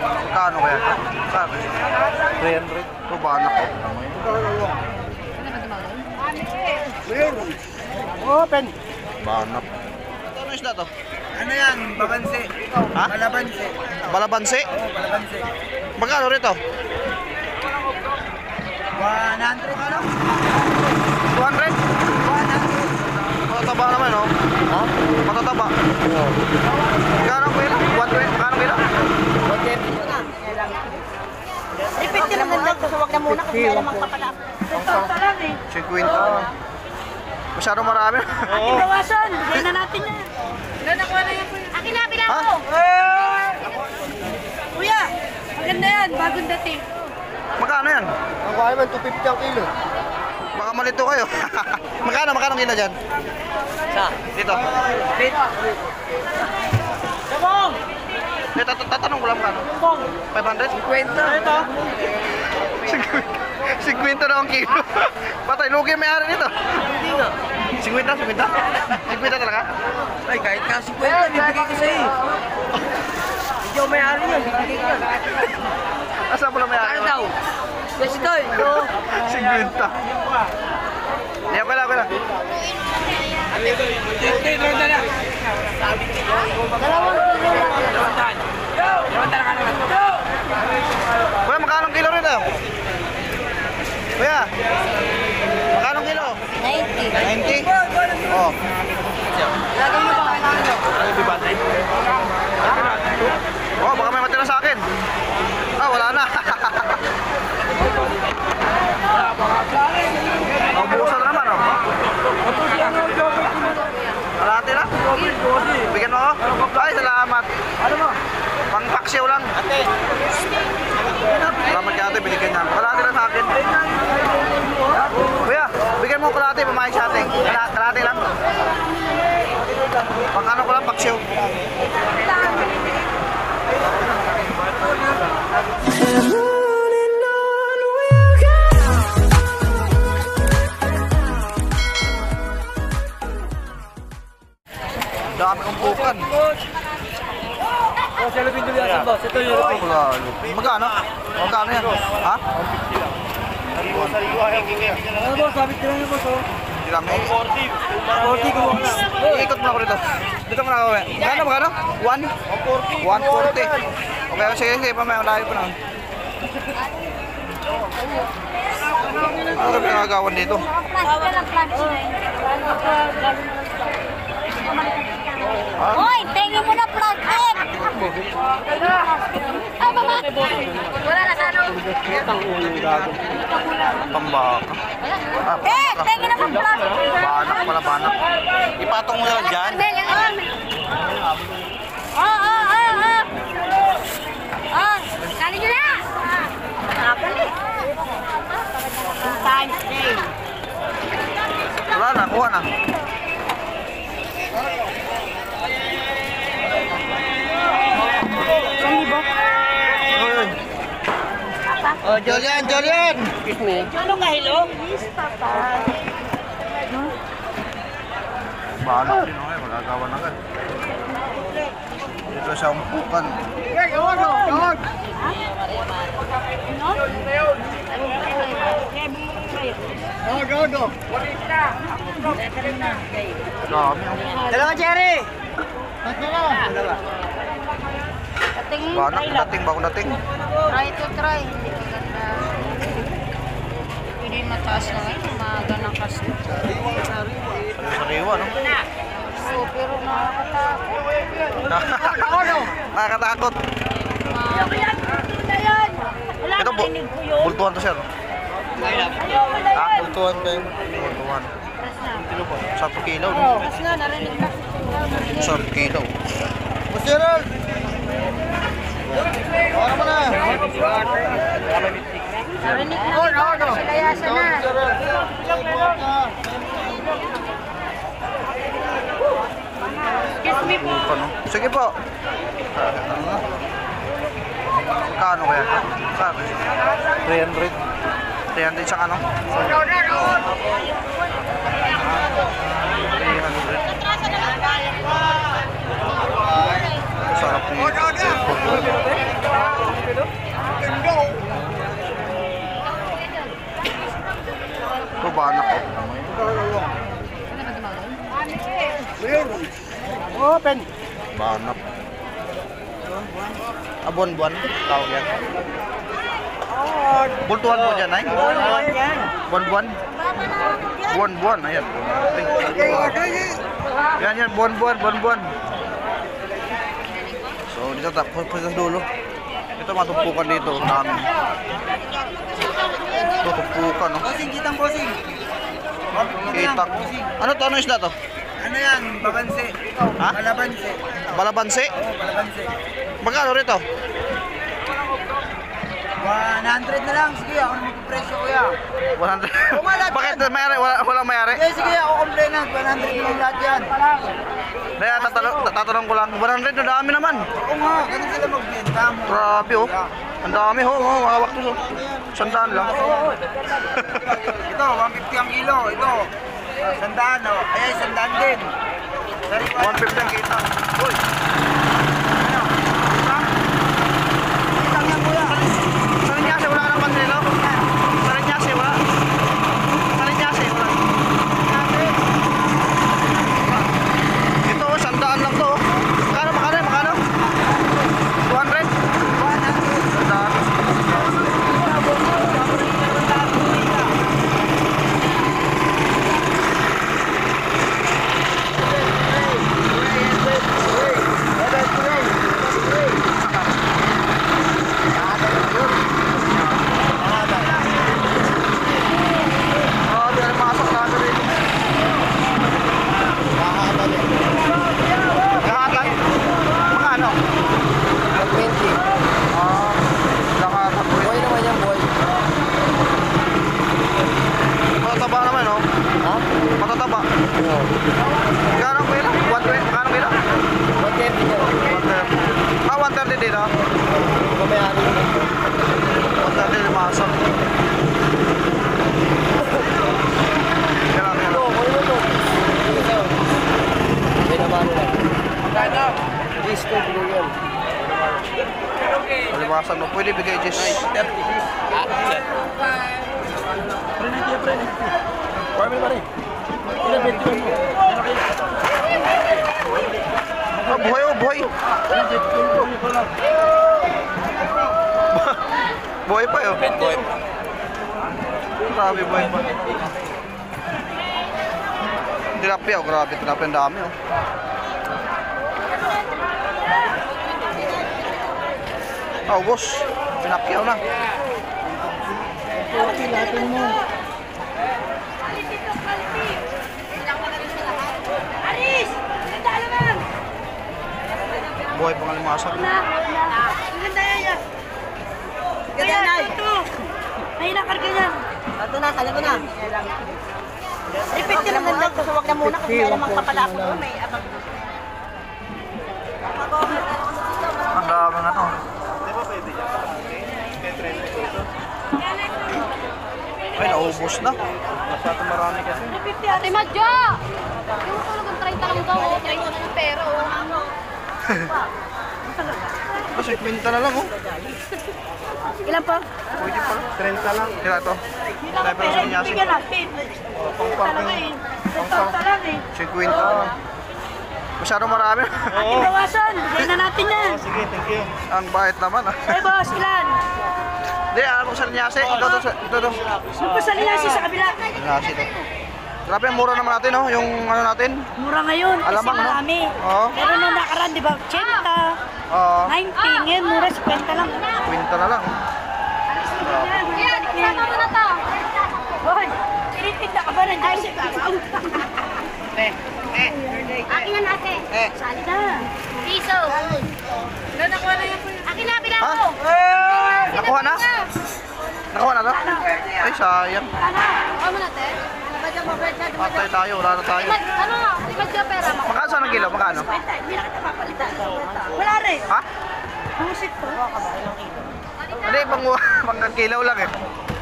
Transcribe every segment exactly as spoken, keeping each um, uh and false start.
Kano kaya? Sabi? three hundred. Ito ba anak ko? Open. Banak. Ano isda to? Ano yan? Babansi. Ha? Balabansi. Balabansi? Oo, balabansi. Magkano rito? one hundred ano? two hundred? one hundred. Matataba naman, no? Ha? Matataba. Oo. Magkano kilo? one twenty? Magkano kilo? one twenty. Repeat ka naman lang. Huwag na muna kasi alam ang kapalap. Ito, lang eh. fifty. Masyadong marami. Ating bawasan. Bigay na natin yan. Ilan nakuha na yan, kuya? Akin na, bilang Ha? ko. Kuya, maganda yan. Bagong dating. Magkano yan? Ang kaya man, two fifty ang kilo. Baka malito kayo. Magkano? Magkano kilo dyan? Sa? Dito. Dito. Sabong! Dito, tatanong ko lang magkano? Sabong! five hundred? Kwenta. Ito. fifty na ang kilo. Patay, lugi may-ari nito. Hindi nga. fifty? fifty? fifty talaga? Ay, kahit nga fifty, bibigay ko sa'yo. Hindi ako may-ari yan, bibigay ko yan. Asa mo lang may-ari? Ano daw? Yes, ito eh. fifty. Hindi, okay lang, okay lang. Kuya, magkano kilo rito? Kuya, magkano kilo? ninety. ninety? Oh. Lagay mo ba kayo? Oh, baka may matira sa akin. Ah, wala na. Naubusan na naman, oh. Kalahati na? Bigyan mo ako? Ay, salamat. Ano mo? Pang-paksiw lang. Ate. Salamat ka ate, binigyan niya. Kalahati lang sa akin. Kuya, bigyan mo kalahati, pamahin sa ating. Kala kalahati lang. Pang ano ko lang, paksiw. Dami kong bukan. Oh, siya lupin duli ang boss. Ito yung lupin. Magkano? Magkano yan? Ha? Ano boss, sabit ka lang yung boss. Hindi lang eh. forty ko na. Iikot mo na ako dito. Dito mo na ako. Magkano? Magkano? one? one forty. Okay, sige, sige. Pamaya, layo ko na. Ano kami nagagawan dito? Plastic ka lang, plastic. Ha? Hoy, tingin mo na plastic! Ah, baba! Wala na sa ano? Pambaka. Ah, Eh, tingin na ng plastic! banak pala, banak. Ipatong mo na lang dyan. Oh, oh, oh, oh! Oh, kali nyo na! Nakakali! Two times day. Wala na, kuha na. Uy. Oh, Julian, Julian! Ano nga, hello? Yes, papa. Banak din ako eh, magagawa na agad. Dito siya umpukan. Dami ako. Dalawa, Jerry! Dating, Banak, dating, bagong dating. try to try. Hindi ka ganda. Pwede mataas na ngayon, maganang kasi. Sariwa, no? So, pero nakakatakot. Nakakatakot. Wala Ito, bu narinig ko yun. bultuhan to siya, no? Ayaw, wala Ha? yan. Bultuhan kayo. Bultuhan. Press na. Satu kilo, no? Press na, narinig na. Satu kilo. Boss Gerald! Para mo na! Narinig na. Silayasan na. Excuse me po. Bultuhan, no? Sige po. Kano kaya? Kano? three hundred. three hundred sa ano? three hundred. Sarap nito. Open. Banap. Ah, buwan-buwan. Tawag yan. Bultuhan po dyan, ay? Buwan-buwan. Buwan-buwan, ayan. Yan, yan, buwan-buwan, buwan-buwan. So, dito tapos po sa dulo. Ito matumpukan dito, dami. Ito, tumpukan, no? Bossing, kitang bossing. Itak. Ano to? Ano isla to? Ano yan? Babanse. Ha? Balabanse. Balabanse? Oo, balabanse. Magkano rito? one hundred na lang. Sige, ako na magpipresyo kuya. one hundred. Umalat yan. Bakit mayari? Wala, walang mayari? Sige, sige, ako complain na. one hundred na lang lahat yan. Kaya tatanong, tatanong ko lang, one hundred na dami naman. Oo nga, ganun sila magbenta mo. Grabe oh. Ang dami ho, oh, hawak to so. Sandaan lang. Ito, one fifty ang kilo. Ito, sandaan oh. Ayan, sandaan din. one fifty ang kita. Uy. Kitang yan kuya. Sa Linyase, wala ka ng pandrilo? Sa Linyase, wala? Sa Linyase, wala? Ito, sandaan lang to. Makano, makano, makano? two hundred? Sandaan. Oh, di na makasok na ako rin. Lahatan? Makano? twenty. Ah, lahatan po Boy rin. naman yan, boy. Matataba naman, no? Ha? Matataba. Magkano ang kilo? one twenty? Magkano ang kilo? one thirty yan. one thirty. Ah, one thirty din, ah. Kumayari naman. one thirty limasok. Kailangan Ito, kuya mo to. Ito. Hindi naman lang. Magkano? Please to, bilhin. Limasok mo. Pwede bigay just. Ah, buhay oh, buhay. Buhay pa yun. Buhay pa. Grabe, buhay pa. Tilapia oh, grabe. Tilapia ang dami oh. Ah, ubos. Tilapia na. Aris! Ganda naman! Buhay pang alimasag. Na! Ganda yan! Ganda na! Ito! May nakarga yan! Ito na, sali ko na. Repeat ka naman lang. Huwag na muna kasi alam ang papala ko. May abang. Ang dami nga to. Ay, naubos na. Masyado marami kasi. fifty ate Madjo! Yung tulog ang thirty lang daw. oh. thirty na yung pera. oh. Kasi kwenta na lang oh. Ilan pa? Pwede pala. thirty lang. Kaya to. Kaya pero sa Linyase. Bigyan natin. Talaga eh. Ito talaga eh. fifty na lang. Masyado marami. Ating bawasan. Bigyan na natin yan. Sige, thank you. Ang bait naman ah. Eh boss, ilan? Hindi, alam ko sa Linyase. Ito to. Ito to. Yung pasali na siya sa kabila. Linyase to. Grabe, ang mura naman natin oh. Yung ano natin. Mura ngayon. Kasi Alamang, no? marami. Oo. Pero nung nakaraan, di ba? eighty, Ah, ninety. Ngayon, mura fifty lang. kwenta na lang. Yan, sama mo na to. Boy, tinitinda ka ba? Nandiyan siya gagaw. Akin yan, ate. Eh. Sali na. Piso. Ilan nakuha na yan? Akin na, bilang Ha? ko. Nakuha na? Nakuha na to? Ay, sayang. Ano? Kuha mo na, te. Badya mo, badya. Patay tayo, wala na tayo. Ano? Badya pera mo. Magkano saan ang kilo? Magkano? Hindi na kita papalitan. Wala rin. Ha? Busit ko. Hindi, pang, pang kilaw lang eh.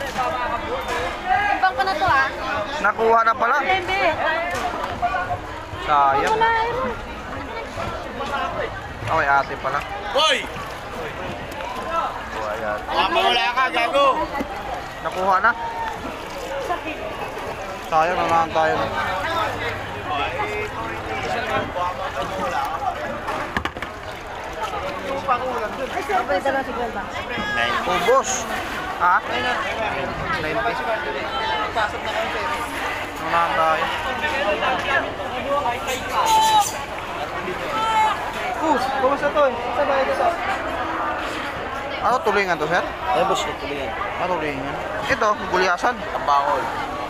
Ibang ko na to, ah. Nakuha na pala. Lembe. Sayang. Wala eh. Okay, ate pala. Boy! Oh, ayan. Wala ka, gago! Nakuha na. Sayang, nanahan tayo. Sabay dala si Gwenda. Ubos. Ha? ninety. Unahan tayo. Us, kumusta to eh? Saan ba ito to? Ano tulingan to, sir? Ay, boss, ito yan. Ano tulingan? Ito, gulyasan. Tambakol.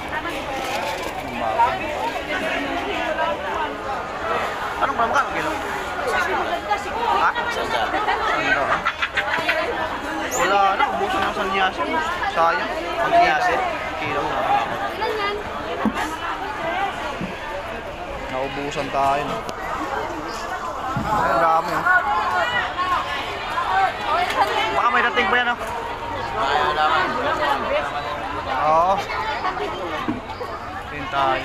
Anong pala magkano kilo? Ha? Sanda. Ano? Wala na, ubusan ng sanyasi. Sayang. Sanyasi. Kilo. Naubusan tayo. No? Ay, ang dami. Oh. Baka may dating pa yan, no? Ayaw naman. Oo. Tingin tayo.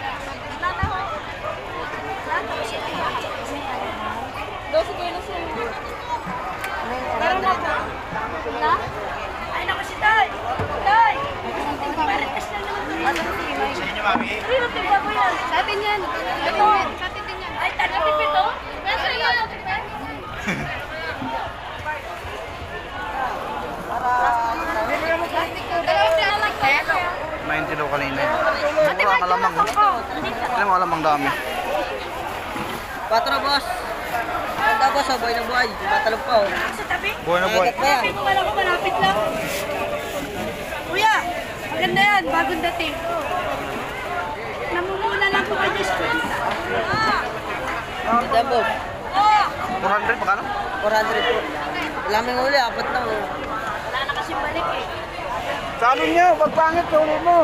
Dosi kayo na siya. Meron na po. Na? Ay, naku si Tay! Tay! Marites na naman. Ano si Imay? Sa inyo, mami? Sino tingnan mo yan? Sa atin yan. Ito. Sa atin din yan. Ay, tatipip ito? Nasa iyo. ninety daw kanina yun. Mura, malamang. Alam mo, malamang dami. Patro, boss. Ganda, boss, oh, buhay na buhay. Matalog pa, oh. Sa tabi? Buhay na buhay. Nagat pa yan. Ito wala ko malapit lang. Kuya, maganda yan. Bagong dating. Namumula lang po kayo sa kwenta. Ganda, boss. four hundred, magkano? four hundred po. Lamang uli, apat na, oh. Wala na kasi balik eh. Sa ano niya? Pag pangit, ulit mo.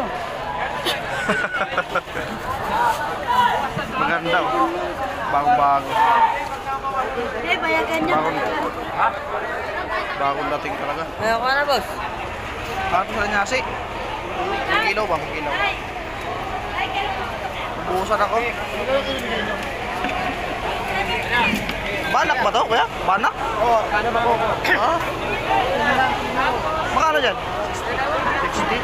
Maganda, oh. Bagong-bago. Hindi, bayagan niya. Bagong, bagong dating talaga. Ayaw ka na, boss. Ano sa nyasi? Ang kilo ba? Ang kilo. Buusan ako. Banak ba to, kuya? Banak? Oo, kano ba po? Ha? Magkano dyan? sixty?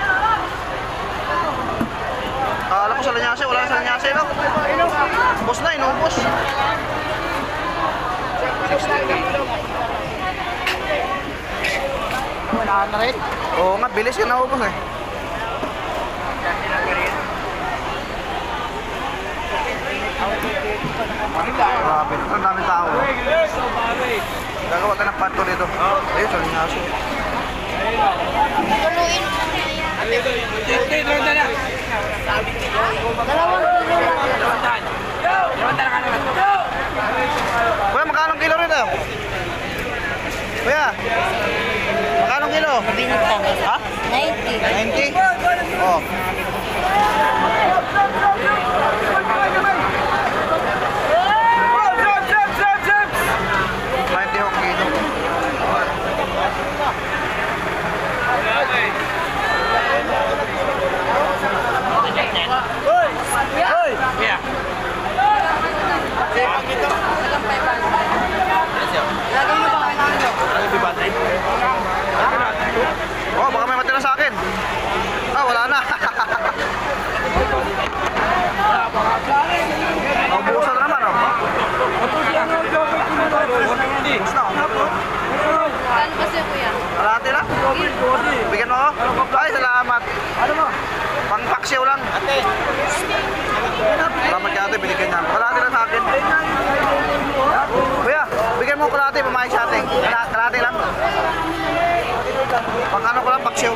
Akala ko sa lanyase, wala sa lanyase, no? Ubus na, inubos. sixty. Wala na rin. Oo nga, bilis yun naubos eh. Grabe, ang daming tao. Gagawa tayo ng panto dito. Ayun, sa lanyase. Kuya, magkano kilo rin eh? Kuya, magkano kilo? Ha? ninety. ninety? Oh. ninety yung kilo. Oh, baka may matira sa akin. Ah, wala na. Naubusan naman, oh. Ubus na, oh. Kano kasi kuya? Kalahati lang? Bigyan mo ako? Ay, salamat. Ano mo? Pang-paksiw lang. Ate. Salamat kaya ate, binigyan niya. Kalahati lang sa akin. Kuya, bigyan mo kalahati, pumayag sa atin. Kala- Kalahati lang. Pang ano ko lang, paksiw.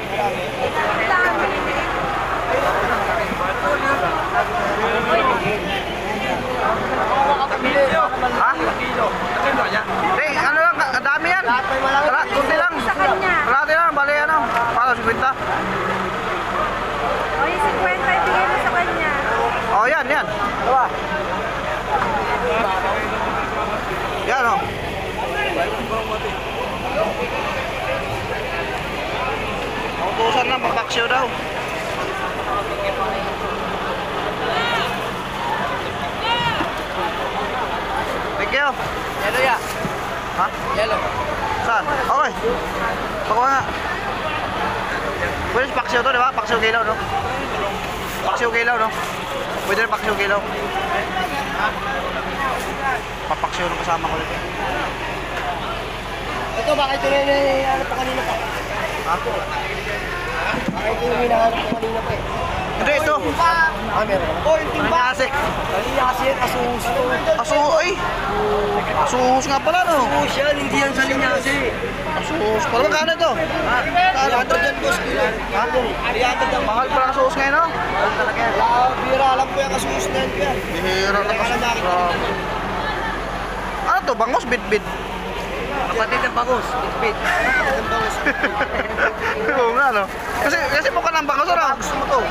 Ha? Hey, ano lang, ang dami yan. Kala, kunti lang. Sa kanya. Kalahati lang, bali ano. Paano, fifty? O yung fifty, ibigay mo sa kanya. Oh, yan, yan. Diba? Yan, oh. Nautusan lang, papaksyo daw. Thank you. Yellow ya. Ha? Yellow. Saan? Okay. Pakuha nga. Pwede paksiw to, di ba? Paksiw kilaw, no? Paksiw kilaw, no? Pwede rin paksiw kilaw. Papaksiw ng kasama ko dito. Ito, baka ito na yung hinahanap ko kanina pa. Ako. Baka ito yung hinahanap ko kanina pa eh. Hindi, ito. Ah, meron. Oh, yung Ano timba. kasi? Kanina kasi yan, asus to. Aso, ay. Asus nga pala, no? Asus yan, hindi yan sa linya kasi. Asus. Pala magkano ito? Kaya dyan, boss. Ha? Mahal pala asus ngayon, no? Mahal talaga yan. Ah, bira lang po yung asus na yan, kuya. Bihira na kasi. Grabe. Ano to? Bangos? Bit-bit? Kapatid ng bangus, bitbit. Kapatid ng bangus. Oo nga, no? Kasi, kasi mukha ng bangos, ano? Gusto mo to?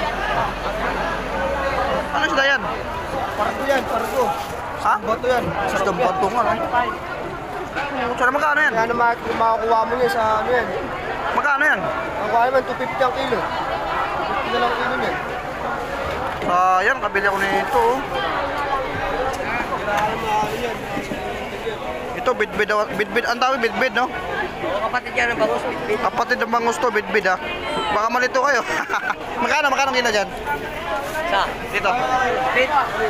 Ano sila yan? Pargo yan, pargo. Ha? Bato yan. Sa bato nga, no? Sana magkano yan? Kaya naman kung makakuha mo niya sa ano yan. Magkano yan? Makuha naman, two fifty ang kilo. two fifty na lang ang kilo niyan. Sayang, kabili ako nito. oh. Ito, bidbid. ah. Bidbid, ang tawag bidbid, no? Oo, kapatid yan ng bangus, bitbit. Kapatid ng bangus to, bidbid, ha? Baka malito kayo. Magkano, magkano kilo dyan? Sa? Dito. Bit.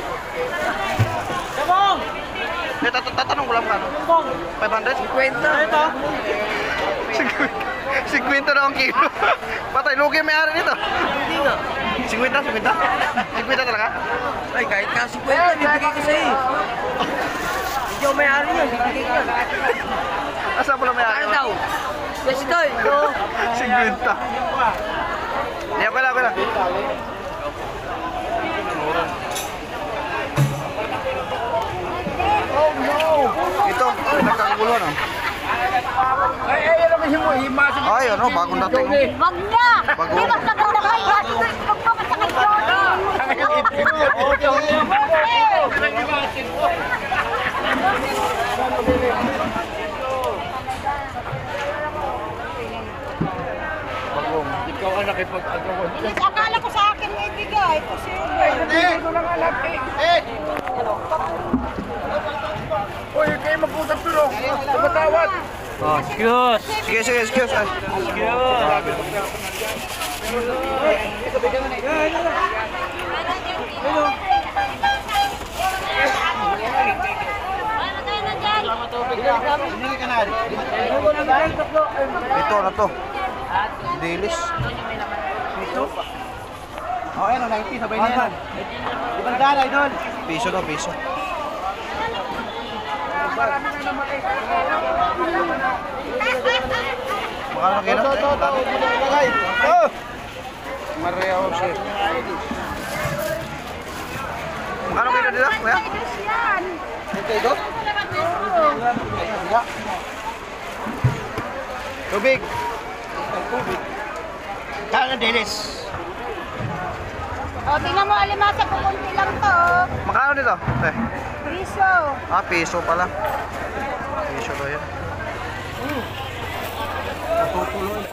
Dito, tat- tatanong ko lang magkano? five hundred? Kwenta. Ito. fifty na ang kilo. Patay, lugi may ari nito. Hindi nga. fifty, fifty? fifty talaga? Ay, kahit nga si kwenta, bibigay ko sa'yo. Hindi ako may-ari yan, bibigay ko yan. Asa pala may ari? Ano daw? Yes, ito eh. fifty. Hindi, okay lang, okay lang. Ito, nagkagulo, no? Ay, ano, bagong dating. no? Wag na! Bago. Di ba maganda kayo? Magpapasa kayo! Bagong. Akala ko sa akin may bigay. Kasi bigay ko lang alam eh. Oh. Sige, sige, excuse. Ay. Ano tayo na dyan? Ito, ano to? Dilis. Oh, ano, ninety, sabay na yan. Ibang dala, idol. Piso to, piso. Makano kilo? Ito, ito, ito. Ilagay. Oh! Maria Jose. Makano kilo dito? Kuya? Ito, ito. Tubig. Kaya na dilis. O, tingnan mo alimasa, pupunti lang to. oh. Makano dito? Eh. Piso. Ah, piso pala. Piso daw yan.